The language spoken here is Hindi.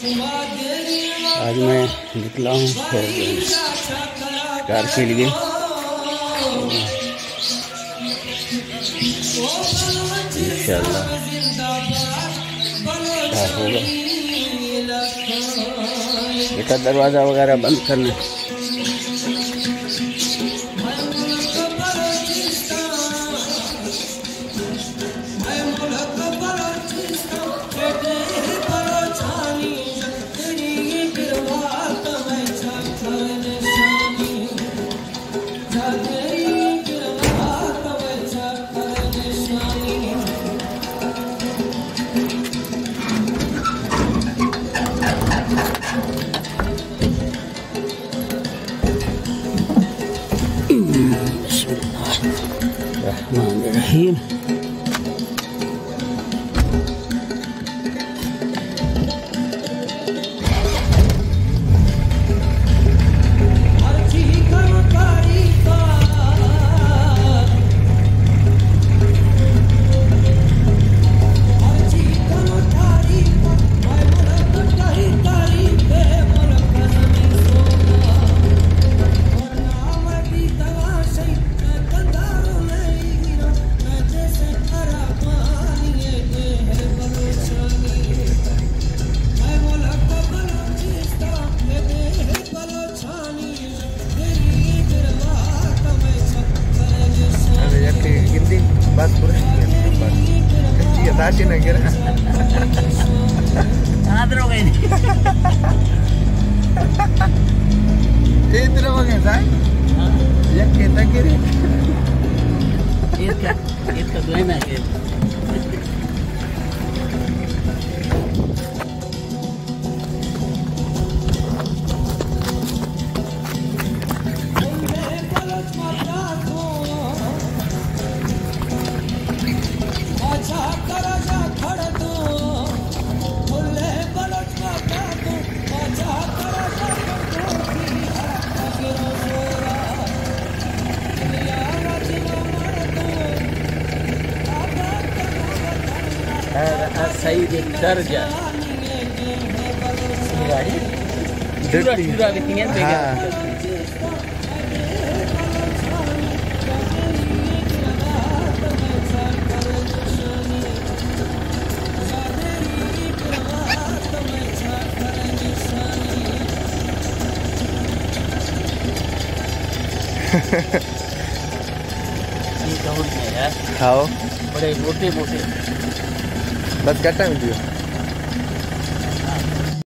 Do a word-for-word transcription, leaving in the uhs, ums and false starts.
आज मैं निकला हूँ कार के लिए। इंशाअल्लाह क्या होगा। बेटा दरवाज़ा वगैरह बंद करना। बिस्मिल्लाहिर्रहमानिर्रहीम। बस पुरुष ताशी ना गिरा आदरो गई इधर वगे साई ये केता गिरे इसका इसका दोई ना के सही दर्जा गाड़ी पूरा पूरा लेकिन हाँ। खाओ बड़े मोटे मोटे बस कटा में दियो।